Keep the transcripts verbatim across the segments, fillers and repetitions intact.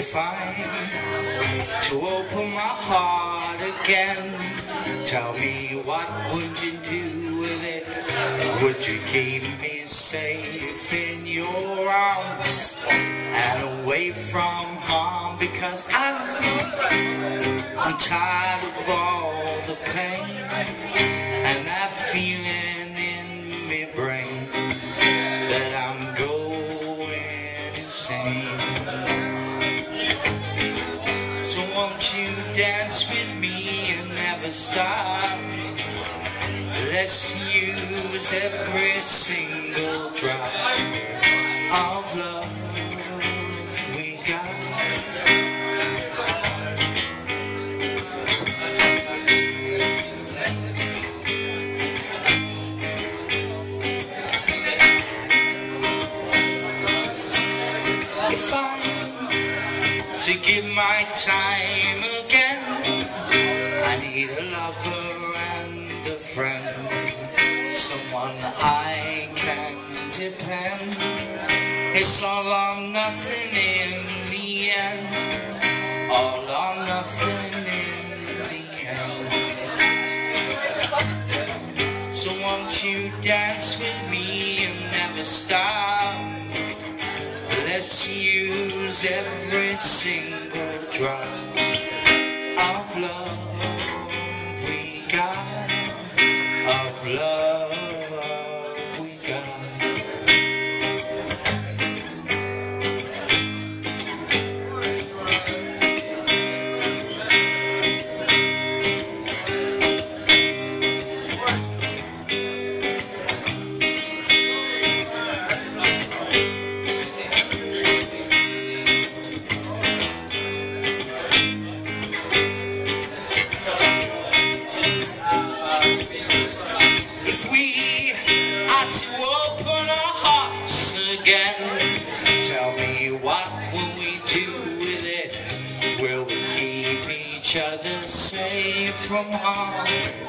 find to open my heart again. Tell me, what would you do with it? Would you keep me safe in your arms and away from harm? Because I'm, I'm tired of all the pain and that feeling in my brain that I'm going insane. So won't you dance with me and never stop? Let's use every single drop of love we got. If I'm to give my time again, I need a lover and a friend, someone I can depend. It's all or nothing in the end, all or nothing in the end. So won't you dance with me and never stop? Let's use every single drop of love we got, of love we got. Tell me, what will we do with it? Will we keep each other safe from harm?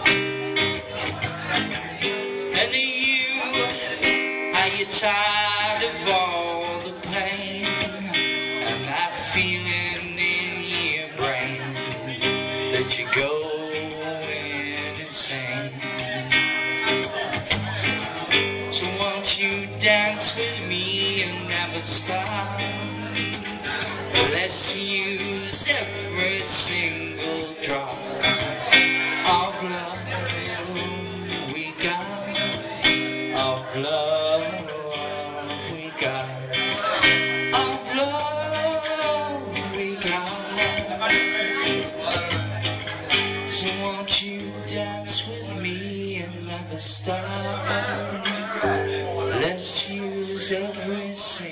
And are you, are you tired of all the pain and that feeling in your brain that you're going insane? So won't you dance with me and never stop? Let's use every single drop of love we got, of love we got, of love we got. So won't you dance with me and never stop? Let's use every single